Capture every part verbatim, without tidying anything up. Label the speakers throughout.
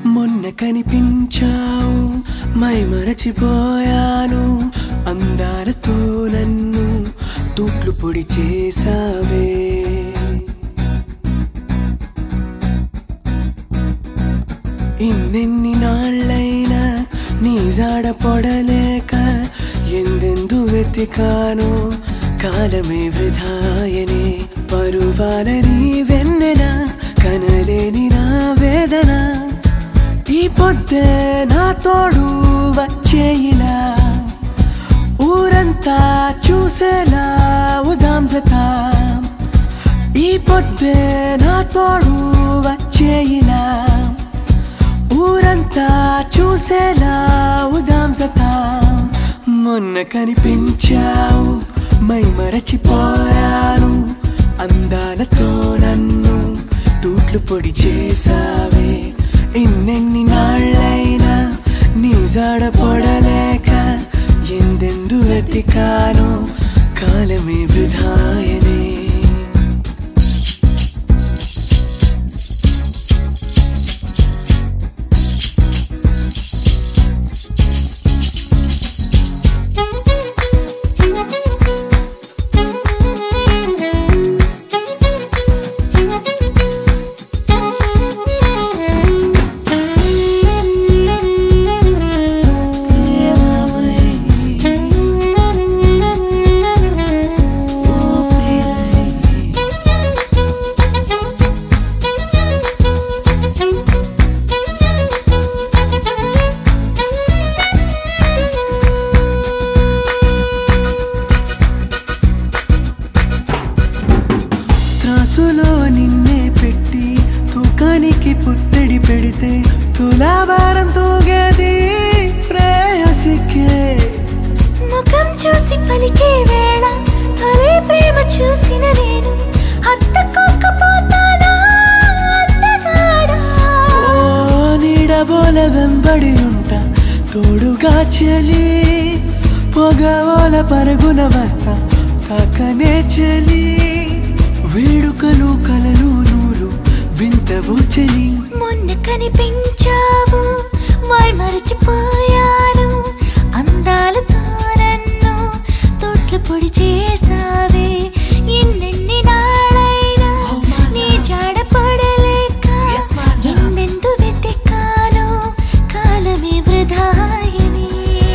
Speaker 1: మొన్న కనిపించావు మై మరచిపోయాను అందాలతో నన్ను తూట్లు పొడి చేసావే ఇన్నెన్ని నాళ్ళైనా నీ జాడ పొడలేక ఎందెందు వెతికానో కాలమే వృధాయనే పరువాల నీ వెన్నెన కనలేని నా వేదన ఈ పొద్దే నా తోడు వచ్చేయిలా ఊరంతా చూసేలా ఉదాం జతాం ఈ పొద్దే నా తోడు వచ్చేయిలా ఊరంతా చూసేలా ఉదాం జతాం మొన్న కనిపించావు మై మరచిపోయాను అందాలతో నన్ను తూట్లు పొడి చేసావే ఇన్నెన్ని నాళ్ళైనా నీ జాడ పొడలేక ఎందెందు వెతికానో కాలమే వృధాయనే త్రాసులో నిన్నే పెట్టి తూకానికి పుత్తడి పెడితే తులాభారం తూగేది ప్రేయసికే
Speaker 2: ముఖం చూసి పలికే వేళ తొలి ప్రేమ చూసిన నేను హత్తుకోకపోతానా అందగాడా
Speaker 1: ఓ నీడబోల వెంబడి ఉంటా తోడుగా చెలి పొగవోల పరుగున వస్తా తాకనే చెలి వేడుకలు కలలు నూరు వింతవు చెలి
Speaker 2: మొన్న కనిపించావు మై మరచిపోయాను అందాలతో నన్ను తోట్లు పొడి చేసావే ఎన్నెన్ని నాళ్ళైనా నీ జాడ పడలేక ఎందెందు వెతికానో కాలమే వృధాయని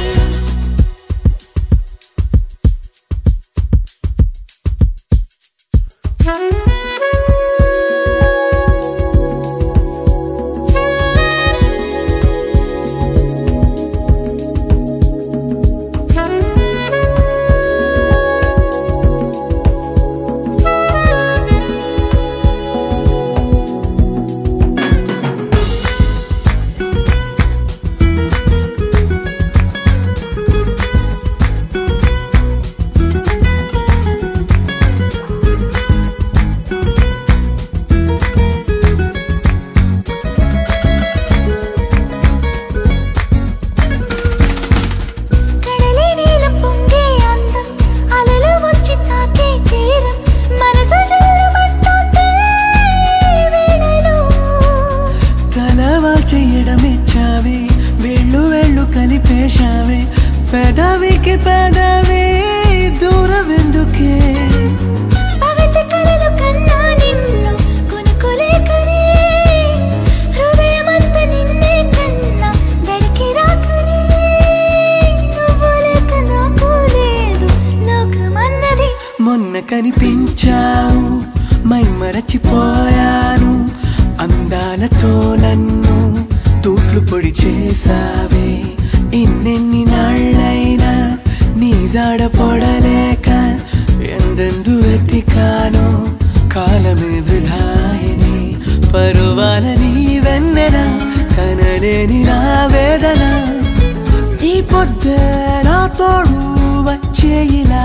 Speaker 2: చెయ్యడమిచ్చావే వేళ్ళు వేళ్ళు కలిపేశావే పెదవికి పెదవి దూరం ఎందుకే పగటి కలలు కన్నా నిన్ను కొనుకోలేకనే హృదయమంతా నిన్నే కన్నా దరికి రాకనే నువ్వు లేక నాకు లేదు లోకమన్నది
Speaker 1: మొన్న కనిపించావు మై మరచిపోయాను అందాలతో నన్ను తూట్లు పొడి చేసావే ఇన్నెన్ని నాళ్ళైనా నీ జాడ పొడలేక ఎందెందు వెతికానో కాలమే వృధాయని పరువాల నీ వెన్నెన కనలేని నా వేదన ఈ పొద్దే నా తోడు వచ్చేయిలా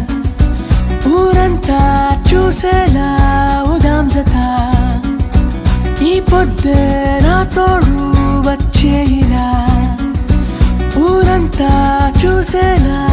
Speaker 1: ఊరంతా చూసేలా ఉదాం జతా ఈ పొద్దే నా తోడు వచ్చేయిలా ఊరంతా చూసేలా